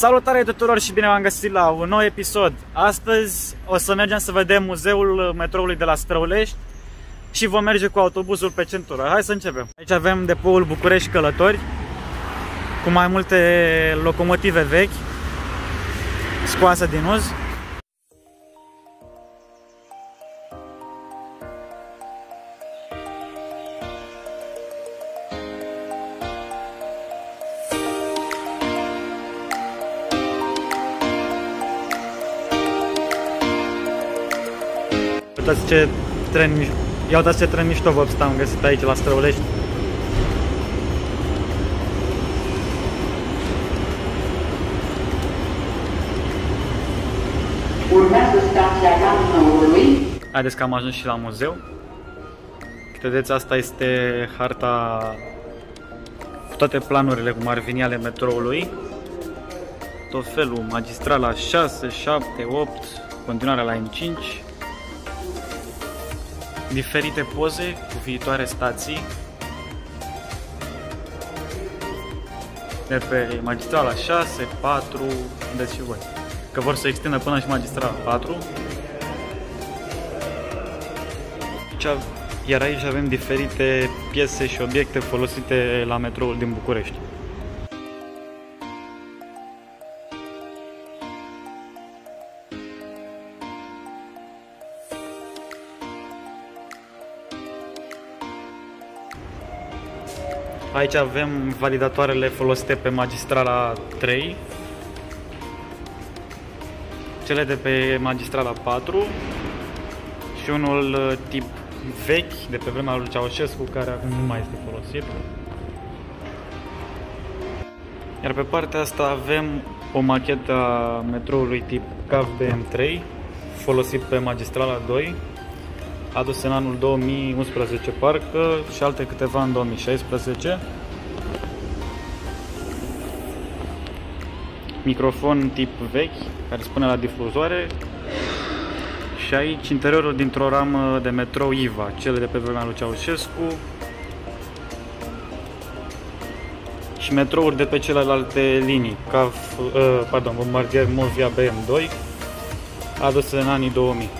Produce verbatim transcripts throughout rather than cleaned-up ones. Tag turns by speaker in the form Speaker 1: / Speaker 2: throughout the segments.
Speaker 1: Salutare tuturor și bine v-am găsit la un nou episod. Astăzi o să mergem să vedem muzeul metroului de la Străulești și vom merge cu autobuzul pe centură. Hai să începem. Aici avem depoul București Călători cu mai multe locomotive vechi scoase din uz. Uitați ce tren, ia uitați ce tren mișto vopstă am găsit aici la Străulești.
Speaker 2: Urmează stația Ramnăului.
Speaker 1: Haideți că am ajuns și la muzeu. Vedeți, asta este harta cu toate planurile cum ar veni ale metroului. Tot felul, magistrala șase, șapte, opt, continuarea la M cinci. Diferite poze cu viitoare stații de pe magistrala șase, patru, vedeți și voi că vor să extindă până și magistrala patru. Iar aici avem diferite piese și obiecte folosite la metroul din București. Aici avem validatoarele folosite pe magistrala trei, cele de pe magistrala patru și unul tip vechi de pe vremea lui Ceaușescu, care acum nu mai este folosit. Iar pe partea asta avem o machetă a metroului tip C A V B M trei, folosit pe magistrala doi, adus în anul două mii unsprezece parcă și alte câteva în două mii șaisprezece. Microfon tip vechi care spune la difuzoare. Și aici interiorul dintr-o ramă de metrou I V A, cele de pe vremea lui Ceaușescu. Și metrouri de pe celelalte linii, C A V, uh, pardon, Bombardier Movia B M doi, aduse în anii două mii.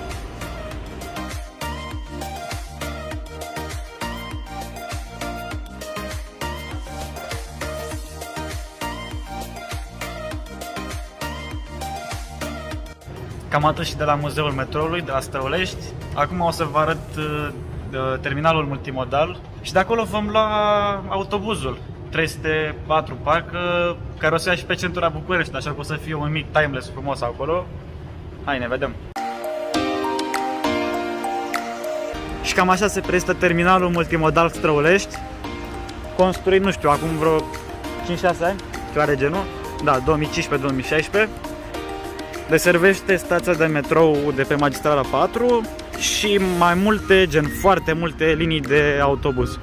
Speaker 1: Cam atât și de la muzeul metroului de la Străulești. Acum o să vă arăt uh, terminalul multimodal și de acolo vom lua autobuzul trei sute patru parcă, care o să ia și pe centura București, așa că o să fie un mic timeless frumos acolo. Hai, ne vedem! Și cam așa se prezintă terminalul multimodal Străulești, construit, nu știu, acum vreo cinci șase ani, ceva de genul, da, două mii cincisprezece două mii șaisprezece. Deservește stația de metrou de pe magistrala patru și mai multe, gen foarte multe linii de autobuz.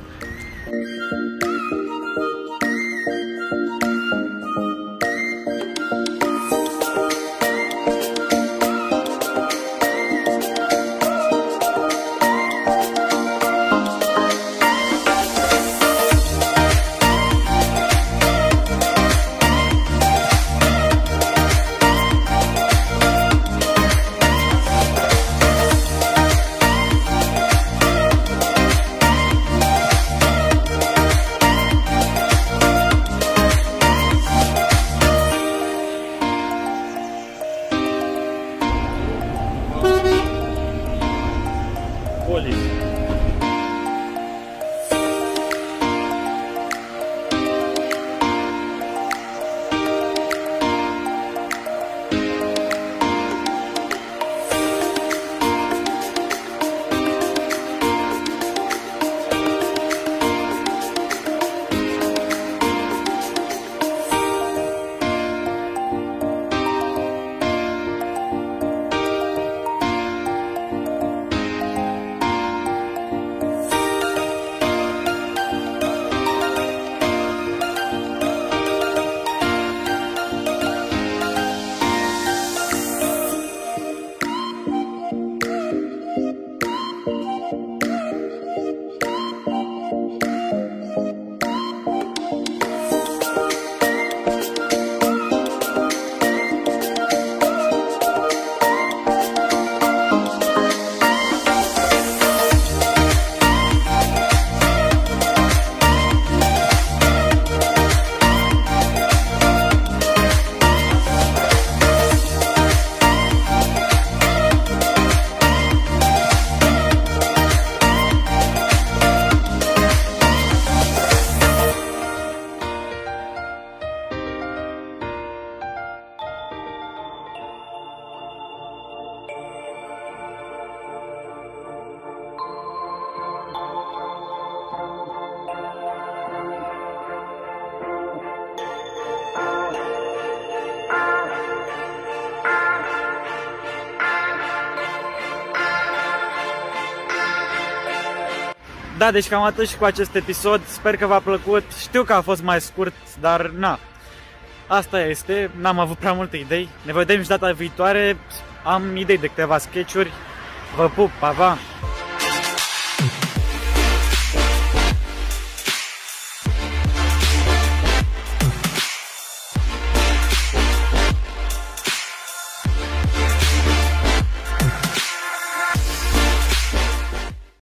Speaker 1: Da, deci cam atât și cu acest episod. Sper că v-a plăcut. Știu că a fost mai scurt, dar na. Asta este. N-am avut prea multe idei. Ne vedem și data viitoare. Am idei de câteva sketch-uri. Vă pup, pa, pa!